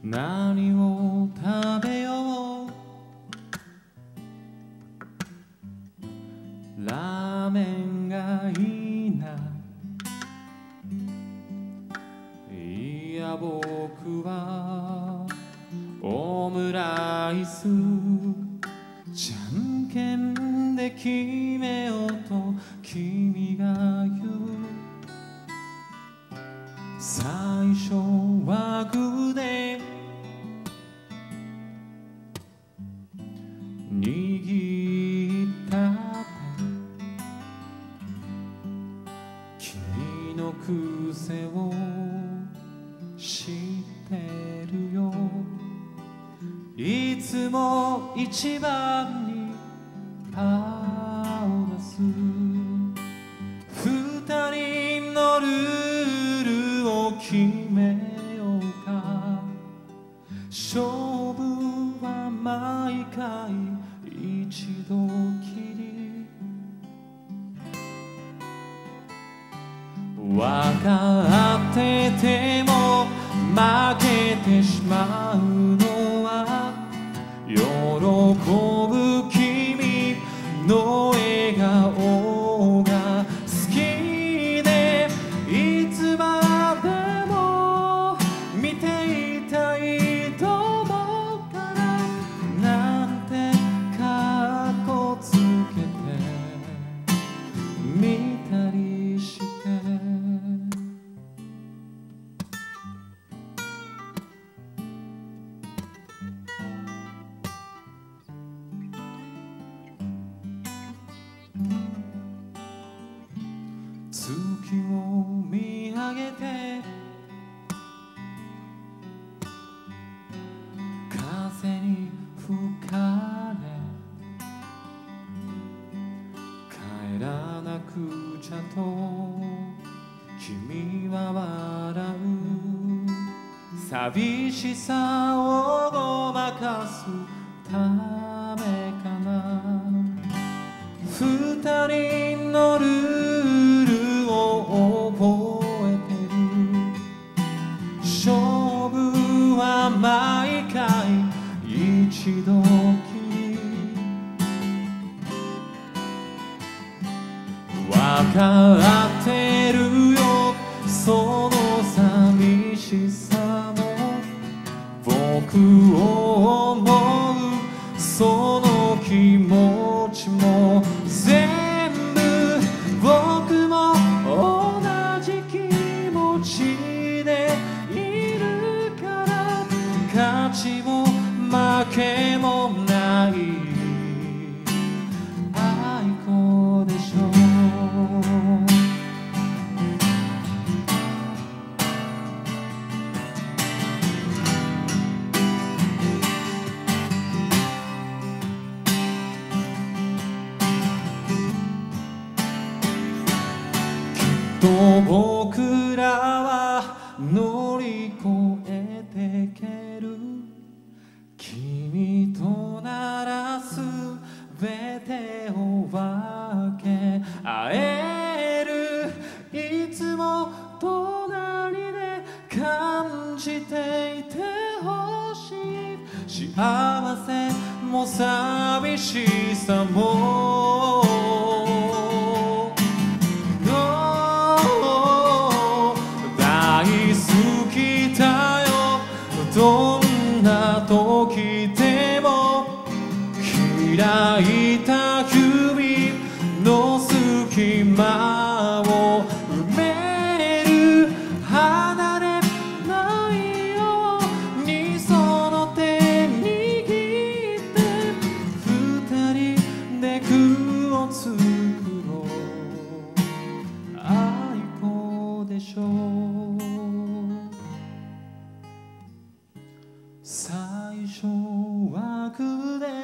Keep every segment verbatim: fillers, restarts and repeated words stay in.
何を食べよう、ラーメンがいいな、いや僕はオムライス、じゃんけんで決めようと君が言う。最初はグーで握った手、君の癖を知ってるよ。いつも一番にパーを出す。二人のルールを決めようか。勝負は毎回一度きり。分かってても負けてしまうのは、喜ぶ君の笑顔が好きで、いつまでも見ていたいと思うから、なんてかっこつけてみたりして。月を見上げて風に吹かれ、帰らなくちゃと君は笑う。寂しさをごまかすためかな。二人のルールを覚えてる。勝負は毎回一度きり。分かってるよその寂しさも、僕を思うその気持ちも、全部僕も同じ気持ちでいるから、勝ちも負けもない愛子でしょう。僕らは乗り越えてける。君とならすべてを分け合える。いつも隣で感じていてほしい。幸せも寂しさもどんな時でも開いた指の隙間を埋める。離れないようにその手握って二人で句を作ろう。愛子でしょう。最初はグーで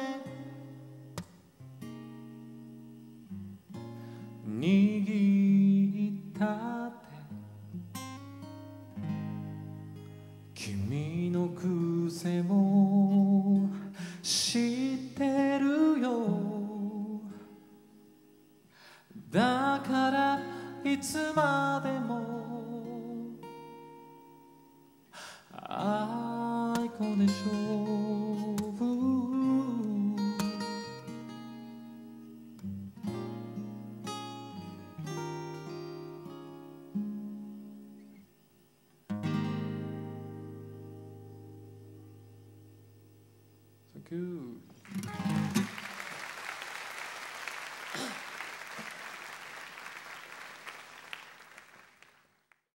握った手、君の癖も知ってるよ。だからいつまでも愛子のでしょう。Thank you.